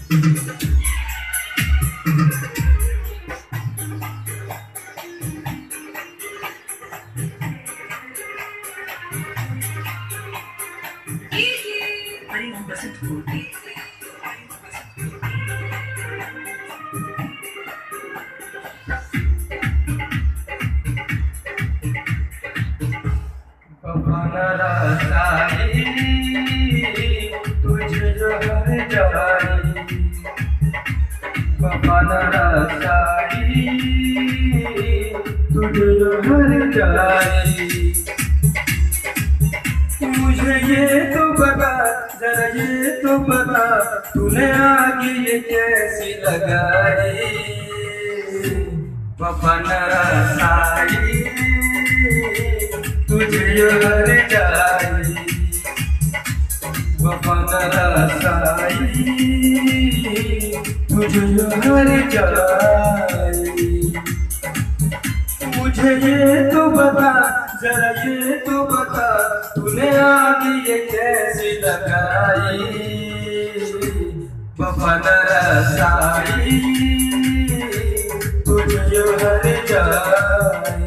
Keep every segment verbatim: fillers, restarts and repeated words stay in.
वफा ना रास aayi, तुझे जो हर जाई। वफा ना रास aayi, तुझे जो हर जाई। मुझे ये तो बता, जरा ये तो बता, तूने आगे ये कैसी लगाई। वफा ना रास aayi, तुझे हर जाई। वफा ना रास aayi, तुझे हर जाई। मुझे ये तो बता, जरा ये तो बता, तूने आगे ये कैसे लगाई। वफा ना रास aayi, तुझे हर जाई।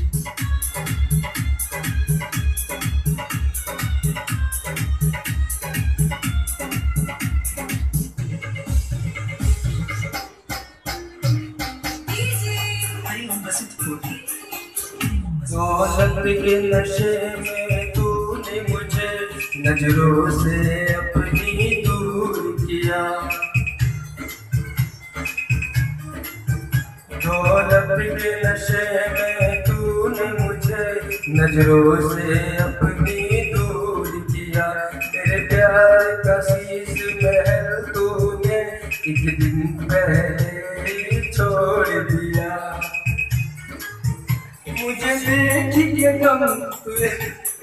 दौलत के नशे में तूने मुझे नजरों से अपनी दूर किया। दौलत के नशे में तूने मुझे नजरों से अपनी दूर किया। तेरे प्यार का शीश महल तूने एक दिन पहले ही छोड़ दिया। मुझे देख के गम तुझे